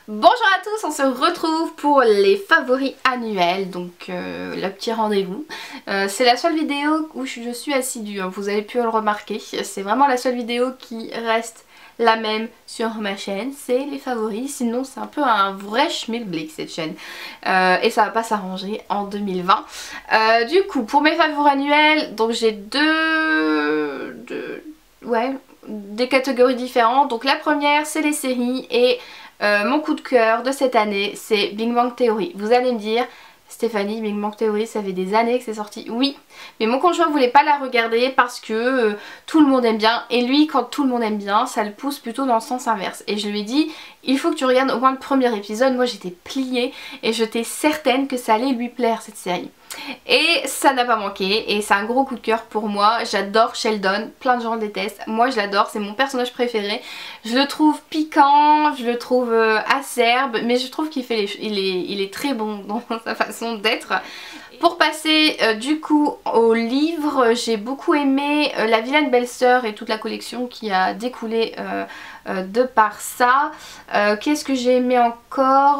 Bonjour à tous, on se retrouve pour les favoris annuels, donc le petit rendez-vous. C'est la seule vidéo où je suis assidue, hein, vous avez pu le remarquer. C'est vraiment la seule vidéo qui reste la même sur ma chaîne, c'est les favoris. Sinon c'est un peu un vrai schmilblick cette chaîne. Et ça va pas s'arranger en 2020. Du coup pour mes favoris annuels, donc j'ai des catégories différentes. Donc la première c'est les séries et mon coup de cœur de cette année c'est Big Bang Theory. Vous allez me dire, Stéphanie, Big Bang Theory ça fait des années que c'est sorti. Oui, mais mon conjoint voulait pas la regarder parce que tout le monde aime bien, et lui quand tout le monde aime bien ça le pousse plutôt dans le sens inverse. Et je lui ai dit il faut que tu regardes au moins le premier épisode. Moi j'étais pliée et j'étais certaine que ça allait lui plaire cette série. Et ça n'a pas manqué et c'est un gros coup de cœur pour moi. J'adore Sheldon, plein de gens le détestent, moi je l'adore, c'est mon personnage préféré. Je le trouve piquant, je le trouve acerbe, mais je trouve qu'il fait il est très bon dans sa façon d'être. Pour passer du coup au livre, j'ai beaucoup aimé La vilaine belle-sœur et toute la collection qui a découlé de par ça. Qu'est-ce que j'ai aimé encore?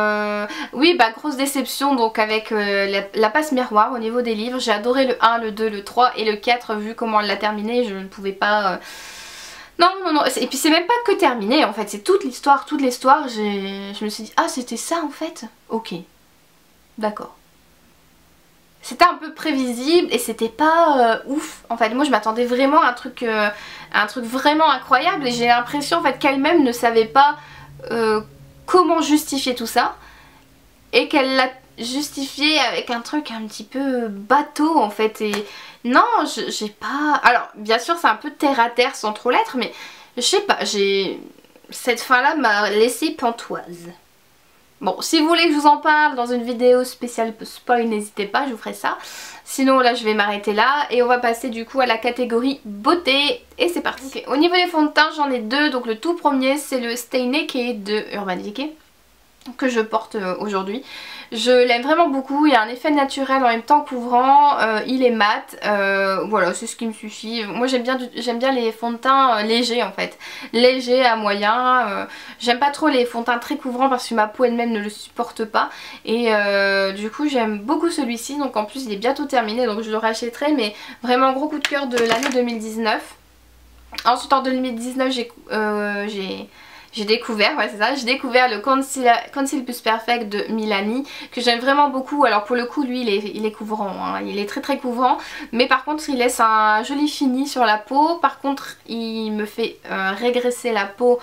Oui, bah grosse déception donc avec la passe miroir au niveau des livres. J'ai adoré le 1, le 2, le 3 et le 4, vu comment elle l'a terminé, je ne pouvais pas... Non, et puis c'est même pas que terminé en fait, c'est toute l'histoire, je me suis dit ah c'était ça en fait? Ok, d'accord. C'était un peu prévisible et c'était pas ouf en fait. Moi je m'attendais vraiment à un truc vraiment incroyable, et j'ai l'impression en fait qu'elle-même ne savait pas comment justifier tout ça, et qu'elle l'a justifié avec un truc un petit peu bateau en fait. Et non, j'ai pas... Alors bien sûr c'est un peu terre à terre sans trop l'être, mais je sais pas, cette fin là m'a laissé pantoise. Bon, si vous voulez que je vous en parle dans une vidéo spéciale spoil, n'hésitez pas, je vous ferai ça. Sinon là je vais m'arrêter là et on va passer du coup à la catégorie beauté. Et c'est parti. Okay. Au niveau des fonds de teint j'en ai deux. Donc le tout premier c'est le Stay Naked de Urban Decay que je porte aujourd'hui. Je l'aime vraiment beaucoup, il y a un effet naturel en même temps couvrant, il est mat, voilà c'est ce qui me suffit. Moi j'aime bien les fonds de teint légers en fait, légers à moyen. J'aime pas trop les fonds de teint très couvrants parce que ma peau elle-même ne le supporte pas, et du coup j'aime beaucoup celui-ci. Donc en plus il est bientôt terminé donc je le rachèterai, mais vraiment gros coup de cœur de l'année 2019. Ensuite en 2019 j'ai découvert, ouais c'est ça, j'ai découvert le Conceal Plus Perfect de Milani, que j'aime vraiment beaucoup. Alors pour le coup lui il est couvrant, hein. Il est très très couvrant, mais par contre il laisse un joli fini sur la peau. Par contre il me fait régresser la peau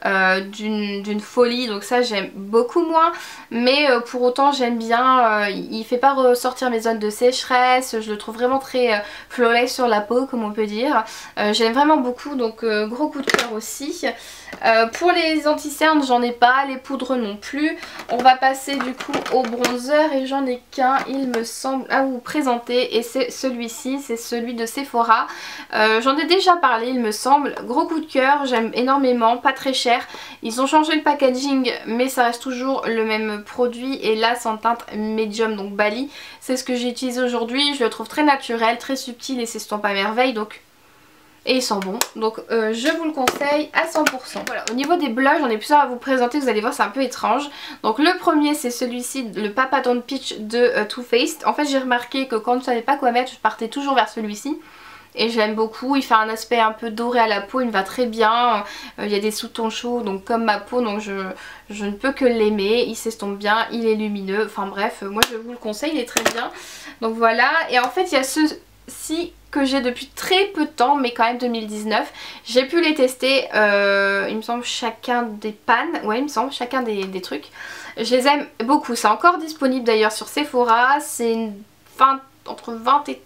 d'une folie, donc ça j'aime beaucoup moins, mais pour autant j'aime bien, il fait pas ressortir mes zones de sécheresse, je le trouve vraiment très flawless sur la peau comme on peut dire. J'aime vraiment beaucoup, donc gros coup de cœur aussi. Pour les anti-cernes j'en ai pas, les poudres non plus. On va passer du coup au bronzer et j'en ai qu'un il me semble à vous présenter, et c'est celui-ci, c'est celui de Sephora. J'en ai déjà parlé il me semble, gros coup de cœur, j'aime énormément, pas très cher. Ils ont changé le packaging mais ça reste toujours le même produit, et là c'est en teinte médium donc Bali. C'est ce que j'ai utilisé aujourd'hui, je le trouve très naturel, très subtil et s'estompe à merveille, donc... Et il sent bon, donc je vous le conseille à 100%. Voilà, au niveau des blushs j'en ai plusieurs à vous présenter, vous allez voir c'est un peu étrange. Donc le premier c'est celui-ci, le Papa Don't Peach de Too Faced. En fait j'ai remarqué que quand je ne savais pas quoi mettre je partais toujours vers celui-ci. Et je l'aime beaucoup, il fait un aspect un peu doré à la peau, il me va très bien. Il y a des sous-tons chauds donc comme ma peau, donc je ne peux que l'aimer. Il s'estompe bien, il est lumineux, enfin bref, moi je vous le conseille, il est très bien. Donc voilà, et en fait il y a ceux-ci que j'ai depuis très peu de temps, mais quand même 2019. J'ai pu les tester, il me semble chacun des pannes, ouais il me semble chacun des trucs. Je les aime beaucoup, c'est encore disponible d'ailleurs sur Sephora, c'est entre 20 et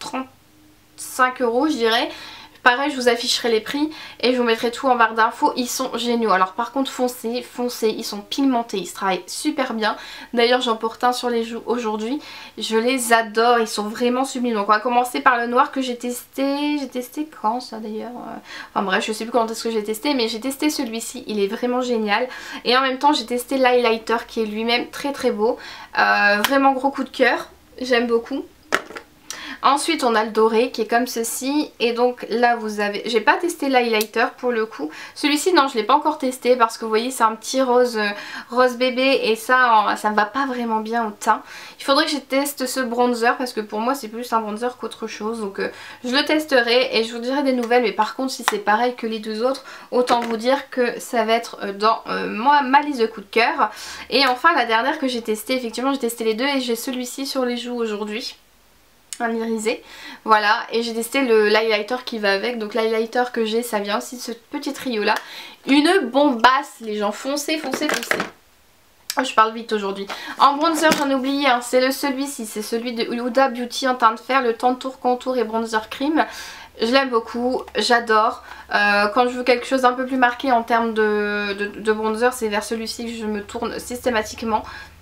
35 € je dirais. Pareil je vous afficherai les prix et je vous mettrai tout en barre d'infos, ils sont géniaux. Alors par contre foncez, ils sont pigmentés, ils se travaillent super bien. D'ailleurs j'en porte un sur les joues aujourd'hui, je les adore, ils sont vraiment sublimes. Donc on va commencer par le noir que j'ai testé quand ça d'ailleurs, enfin bref je sais plus quand est-ce que j'ai testé, mais j'ai testé celui-ci, il est vraiment génial. Et en même temps j'ai testé l'highlighter qui est lui-même très très beau, vraiment gros coup de cœur, j'aime beaucoup. Ensuite on a le doré qui est comme ceci. Et donc là vous avez... J'ai pas testé l'highlighter pour le coup. Celui-ci non, je l'ai pas encore testé parce que vous voyez c'est un petit rose, rose bébé. Et ça ne va pas vraiment bien au teint. Il faudrait que je teste ce bronzer parce que pour moi c'est plus un bronzer qu'autre chose. Donc je le testerai et je vous dirai des nouvelles. Mais par contre si c'est pareil que les deux autres, autant vous dire que ça va être dans ma liste de coup de cœur. Et enfin la dernière que j'ai testée, effectivement j'ai testé les deux et j'ai celui-ci sur les joues aujourd'hui. Un irisé, voilà, et j'ai testé l'highlighter qui va avec. Donc l'highlighter que j'ai, ça vient aussi de ce petit trio là. Une bombasse les gens, foncez, foncez, foncez. Oh, je parle vite aujourd'hui. En bronzer j'en ai oublié un, c'est celui-ci, c'est celui de Huda Beauty en teint de fer, le Tantour Contour et Bronzer Cream. Je l'aime beaucoup, j'adore. Quand je veux quelque chose d'un peu plus marqué en termes de bronzer, c'est vers celui-ci que je me tourne systématiquement.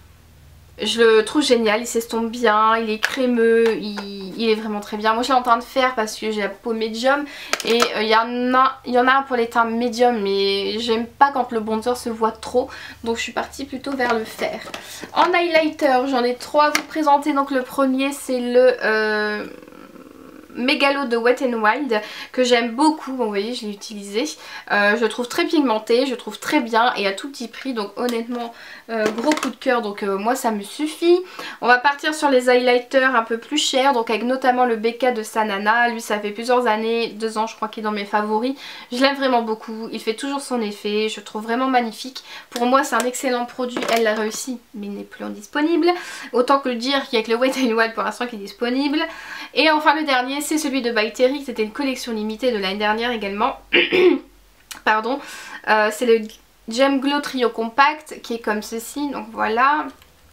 Je le trouve génial, il s'estompe bien, il est crémeux, il est vraiment très bien. Moi je l'ai en teint de fer parce que j'ai la peau médium et il y en a un pour les teints médium, mais j'aime pas quand le bronzer se voit trop, donc je suis partie plutôt vers le fer. En highlighter j'en ai trois à vous présenter. Donc le premier c'est le Mégalo de Wet n Wild que j'aime beaucoup. Bon, vous voyez je l'ai utilisé, je le trouve très pigmenté, je le trouve très bien et à tout petit prix, donc honnêtement gros coup de cœur. Donc moi ça me suffit. On va partir sur les highlighters un peu plus chers, donc avec notamment le BK de Sanana. Lui ça fait plusieurs années, 2 ans je crois qu'il est dans mes favoris. Je l'aime vraiment beaucoup, il fait toujours son effet, je le trouve vraiment magnifique. Pour moi c'est un excellent produit, elle l'a réussi mais il n'est plus en disponible. Autant que le dire qu'il y a que le Wet n Wild pour l'instant qui est disponible. Et enfin le dernier c'est celui de By Terry, c'était une collection limitée de l'année dernière également. Pardon, c'est le Gem Glow Trio Compact qui est comme ceci, donc voilà.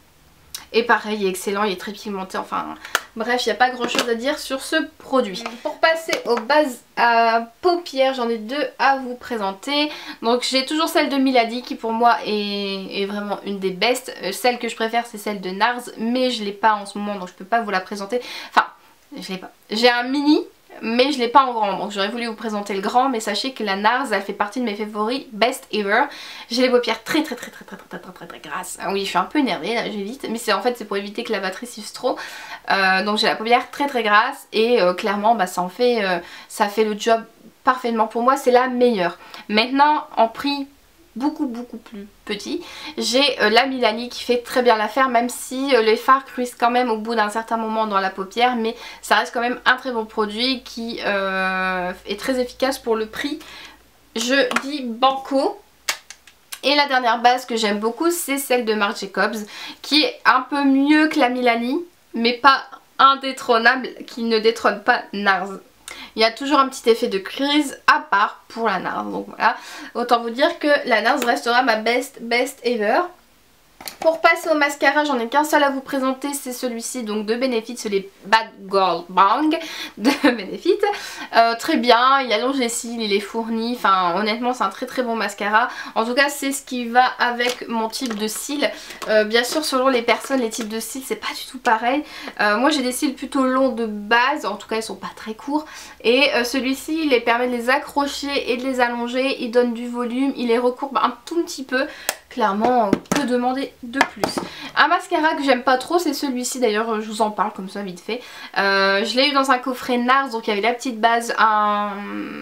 Et pareil, il est excellent, il est très pigmenté, enfin bref, il n'y a pas grand chose à dire sur ce produit. Pour passer aux bases à paupières, j'en ai deux à vous présenter. Donc j'ai toujours celle de Milady qui pour moi est vraiment une des best. Celle que je préfère c'est celle de NARS, mais je l'ai pas en ce moment donc je peux pas vous la présenter. Enfin, je l'ai pas. J'ai un mini mais je l'ai pas en grand, donc j'aurais voulu vous présenter le grand, mais sachez que la NARS elle fait partie de mes favoris best ever. J'ai les paupières très grasses. Ah oui, je suis un peu énervée là, j'évite, mais c'est en fait c'est pour éviter que la batterie s'use trop. Donc j'ai la paupière très grasse et clairement bah, ça fait le job parfaitement. Pour moi c'est la meilleure. Maintenant en prix beaucoup plus petit, j'ai la Milani qui fait très bien l'affaire, même si les fards cuisent quand même au bout d'un certain moment dans la paupière, mais ça reste quand même un très bon produit qui est très efficace pour le prix. Je dis banco. Et la dernière base que j'aime beaucoup c'est celle de Marc Jacobs qui est un peu mieux que la Milani mais pas indétrônable, qui ne détrône pas NARS. Il y a toujours un petit effet de crise à part pour la NARS, donc voilà. Autant vous dire que la NARS restera ma best ever. Pour passer au mascara, j'en ai qu'un seul à vous présenter, c'est celui-ci donc de Benefit, c'est les Bad Girl Bang de Benefit. Très bien, il allonge les cils, il est fourni, enfin honnêtement c'est un très bon mascara. En tout cas c'est ce qui va avec mon type de cils. Bien sûr selon les personnes, les types de cils c'est pas du tout pareil. Moi j'ai des cils plutôt longs de base, en tout cas ils sont pas très courts. Et celui-ci il les permet de les accrocher et de les allonger, il donne du volume, il les recourbe un tout petit peu. Clairement, que demander de plus? Un mascara que j'aime pas trop, c'est celui-ci. D'ailleurs, je vous en parle comme ça vite fait. Je l'ai eu dans un coffret NARS, donc il y avait la petite base, un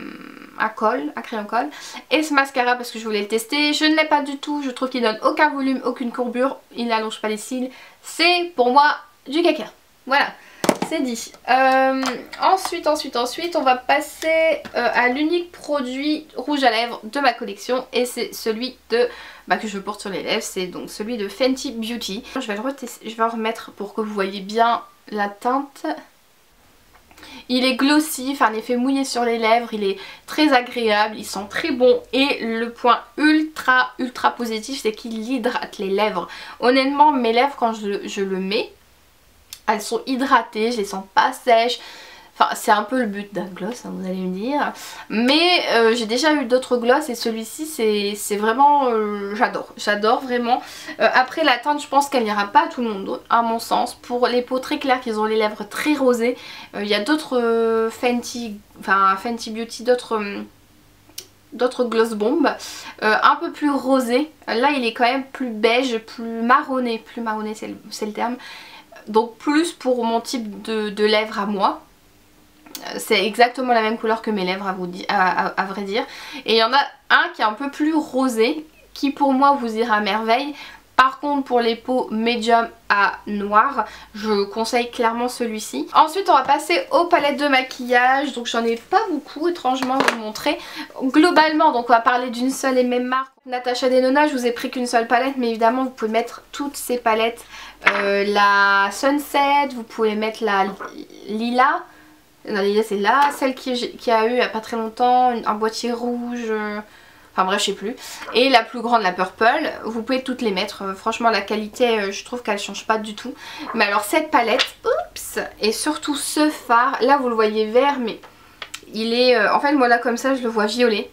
crayon colle. Et ce mascara parce que je voulais le tester. Je ne l'ai pas du tout. Je trouve qu'il donne aucun volume, aucune courbure. Il n'allonge pas les cils. C'est pour moi du caca. Voilà. C'est dit. Ensuite, on va passer à l'unique produit rouge à lèvres de ma collection. Et c'est celui que je porte sur les lèvres. C'est donc celui de Fenty Beauty. Je vais le remettre pour que vous voyez bien la teinte. Il est glossy, enfin un effet mouillé sur les lèvres, il est très agréable, il sent très bon et le point ultra positif c'est qu'il hydrate les lèvres. Honnêtement mes lèvres quand je le mets, elles sont hydratées, je les sens pas sèches. Enfin c'est un peu le but d'un gloss hein, vous allez me dire. Mais j'ai déjà eu d'autres gloss et celui-ci c'est vraiment j'adore vraiment. Après la teinte je pense qu'elle n'ira pas à tout le monde à mon sens. Pour les peaux très claires qui ont les lèvres très rosées, il y a d'autres Fenty Beauty, d'autres gloss bombes un peu plus rosés. Là il est quand même plus beige, plus marronné c'est le terme. donc plus pour mon type de lèvres à moi. C'est exactement la même couleur que mes lèvres à vrai dire. Et il y en a un qui est un peu plus rosé, qui pour moi vous ira à merveille. Par contre pour les peaux médium à noir, je conseille clairement celui-ci. Ensuite on va passer aux palettes de maquillage. Donc j'en ai pas beaucoup étrangement à vous montrer. Globalement donc on va parler d'une seule et même marque. Natasha Denona, je vous ai pris qu'une seule palette, mais évidemment vous pouvez mettre toutes ces palettes. La Sunset, vous pouvez mettre la Lila. La Lila c'est là, celle qui a eu il n'y a pas très longtemps, un boîtier rouge... Enfin bref, je sais plus. Et la plus grande, la Purple, vous pouvez toutes les mettre. Franchement, la qualité, je trouve qu'elle change pas du tout. Mais alors cette palette, oups, et surtout ce fard, là vous le voyez vert, mais il est... en fait, moi là comme ça, je le vois violet.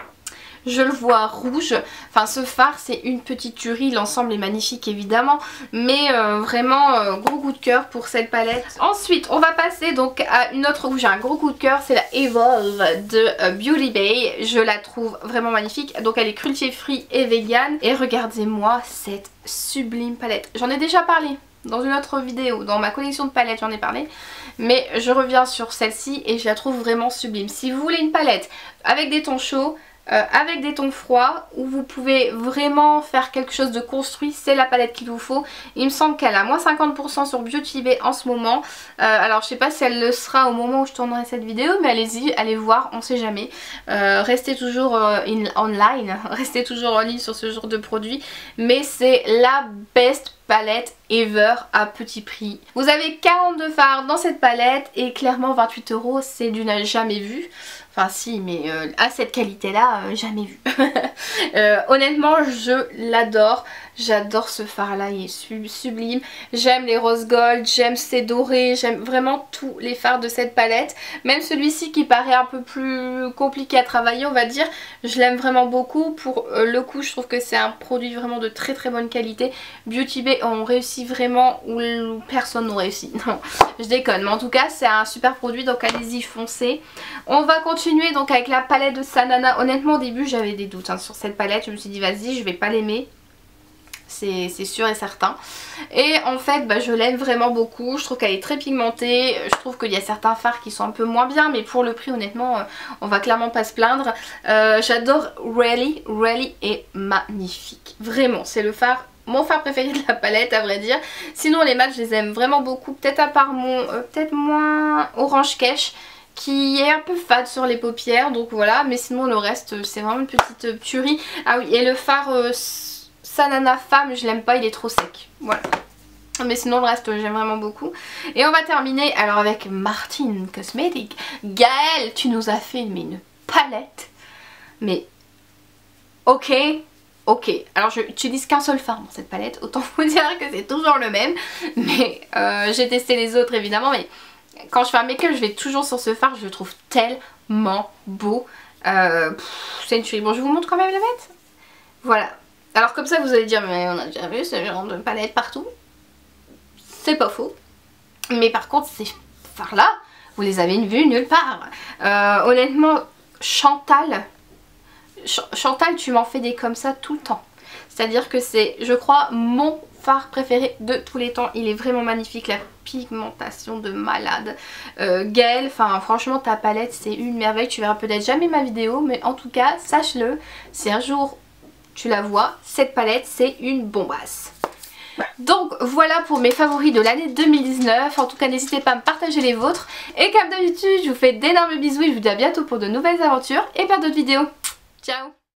Je le vois rouge, enfin ce fard c'est une petite tuerie, l'ensemble est magnifique évidemment, mais vraiment gros coup de cœur pour cette palette. Ensuite on va passer donc à une autre où j'ai un gros coup de cœur, c'est la Evolve de Beauty Bay. Je la trouve vraiment magnifique, donc elle est cruelty free et vegan. Et regardez-moi cette sublime palette, j'en ai déjà parlé dans une autre vidéo, dans ma collection de palettes j'en ai parlé, mais je reviens sur celle-ci et je la trouve vraiment sublime. Si vous voulez une palette avec des tons chauds, avec des tons froids, où vous pouvez vraiment faire quelque chose de construit, c'est la palette qu'il vous faut. Il me semble qu'elle a moins 50% sur Beauty Bay en ce moment. Alors je sais pas si elle le sera au moment où je tournerai cette vidéo, mais allez-y, allez voir, on sait jamais. Restez toujours online, restez toujours en ligne sur ce genre de produit, mais c'est la best palette ever à petit prix. Vous avez 42 fards dans cette palette et clairement 28 €, c'est du jamais vu. Enfin si, mais à cette qualité là, jamais vu. Honnêtement je l'adore. J'adore ce fard là, il est sublime. J'aime les rose gold, j'aime ces dorés, j'aime vraiment tous les fards de cette palette. Même celui-ci qui paraît un peu plus compliqué à travailler on va dire, je l'aime vraiment beaucoup. Pour le coup je trouve que c'est un produit vraiment de très très bonne qualité. Beauty Bay ont réussi vraiment où personne n'a réussi. Non, je déconne, mais en tout cas c'est un super produit, donc allez-y foncez. On va continuer donc avec la palette de Sanana. Honnêtement au début j'avais des doutes sur cette palette, je me suis dit vas-y je vais pas l'aimer. C'est sûr et certain. Et en fait je l'aime vraiment beaucoup. Je trouve qu'elle est très pigmentée. Je trouve qu'il y a certains fards qui sont un peu moins bien, mais pour le prix honnêtement on va clairement pas se plaindre. J'adore Really. Really est magnifique. Vraiment c'est le fard, mon fard préféré de la palette à vrai dire. Sinon les mats je les aime vraiment beaucoup. Peut-être à part mon peut-être moins Orange Cash qui est un peu fade sur les paupières, donc voilà. Mais sinon le reste c'est vraiment une petite tuerie. Ah oui, et le fard Sanana Femme je l'aime pas, il est trop sec, voilà. Mais sinon le reste j'aime vraiment beaucoup. Et on va terminer alors avec Martin Cosmetics. Gaëlle, tu nous as fait mais une palette, mais ok. Alors je n'utilise qu'un seul fard dans cette palette, autant vous dire que c'est toujours le même. Mais j'ai testé les autres évidemment, mais quand je fais un make-up je vais toujours sur ce fard, je le trouve tellement beau. C'est une tuerie. Bon je vous montre quand même la mettre. Voilà. Alors comme ça vous allez dire mais on a déjà vu ce genre de palette partout. C'est pas faux. Mais par contre ces fards là, vous les avez vus nulle part. Honnêtement Chantal tu m'en fais des comme ça tout le temps. C'est à dire que c'est je crois mon fard préféré de tous les temps. Il est vraiment magnifique, la pigmentation de malade. Gaëlle, enfin franchement ta palette c'est une merveille. Tu verras peut-être jamais ma vidéo, mais en tout cas sache-le, si un jour tu la vois, cette palette c'est une bombasse. Donc voilà pour mes favoris de l'année 2019. En tout cas n'hésitez pas à me partager les vôtres. Et comme d'habitude je vous fais d'énormes bisous et je vous dis à bientôt pour de nouvelles aventures et plein d'autres vidéos. Ciao.